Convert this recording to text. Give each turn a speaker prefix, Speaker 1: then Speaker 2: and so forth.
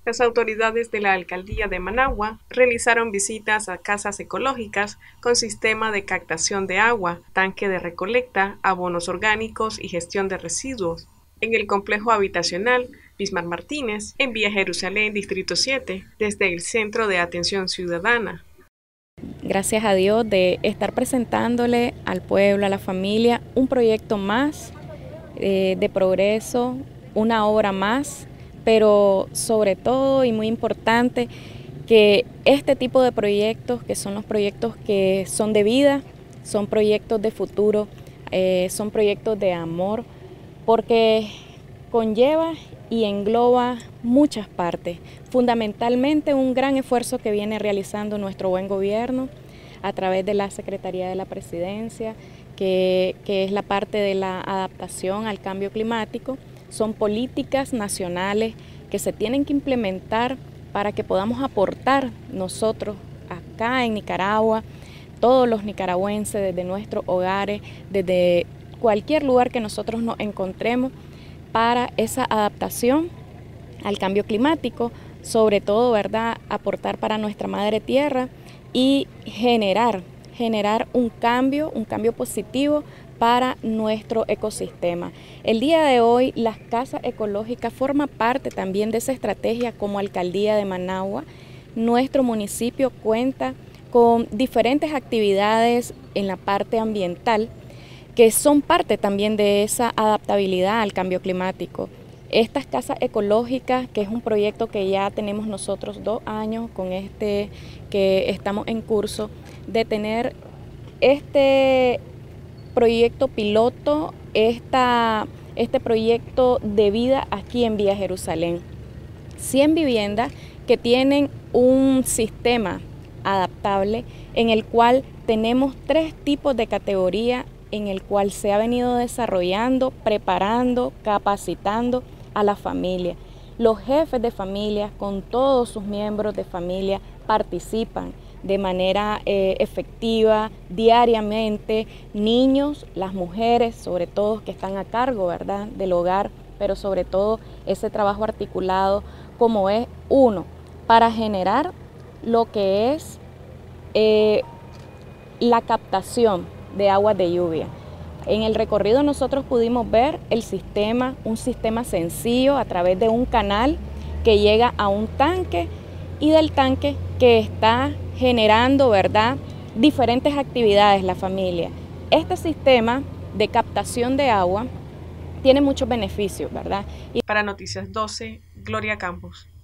Speaker 1: Las autoridades de la alcaldía de Managua realizaron visitas a casas ecológicas con sistema de captación de agua, tanque de recolecta, abonos orgánicos y gestión de residuos. En el complejo habitacional Bismar Martínez, en Vía Jerusalén, Distrito 7, desde el Centro de Atención Ciudadana.
Speaker 2: Gracias a Dios de estar presentándole al pueblo, a la familia, un proyecto más de progreso, una obra más, pero sobre todo y muy importante que este tipo de proyectos, que son los proyectos que son de vida, son proyectos de futuro, son proyectos de amor, porque conlleva y engloba muchas partes, fundamentalmente un gran esfuerzo que viene realizando nuestro buen gobierno a través de la Secretaría de la Presidencia, que es la parte de la adaptación al cambio climático. Son políticas nacionales que se tienen que implementar para que podamos aportar nosotros acá en Nicaragua, todos los nicaragüenses desde nuestros hogares, desde cualquier lugar que nosotros nos encontremos, para esa adaptación al cambio climático, sobre todo, ¿verdad?, aportar para nuestra madre tierra y generar un cambio positivo para nuestro ecosistema. El día de hoy las casas ecológicas forman parte también de esa estrategia como Alcaldía de Managua. Nuestro municipio cuenta con diferentes actividades en la parte ambiental que son parte también de esa adaptabilidad al cambio climático. Estas casas ecológicas, que es un proyecto que ya tenemos nosotros 2 años con que estamos en curso, de tener este proyecto piloto, este proyecto de vida aquí en Vía Jerusalén. 100 viviendas que tienen un sistema adaptable en el cual tenemos 3 tipos de categoría en el cual se ha venido desarrollando, preparando, capacitando a la familia. Los jefes de familia con todos sus miembros de familia participan de manera efectiva, diariamente, niños, las mujeres, sobre todo que están a cargo, ¿verdad?, del hogar, pero sobre todo ese trabajo articulado como es uno, para generar lo que es la captación de aguas de lluvia. En el recorrido nosotros pudimos ver el sistema, un sistema sencillo a través de un canal que llega a un tanque y del tanque que está generando, ¿verdad?, diferentes actividades la familia. Este sistema de captación de agua tiene muchos beneficios, ¿verdad?
Speaker 1: Para Noticias 12, Gloria Campos.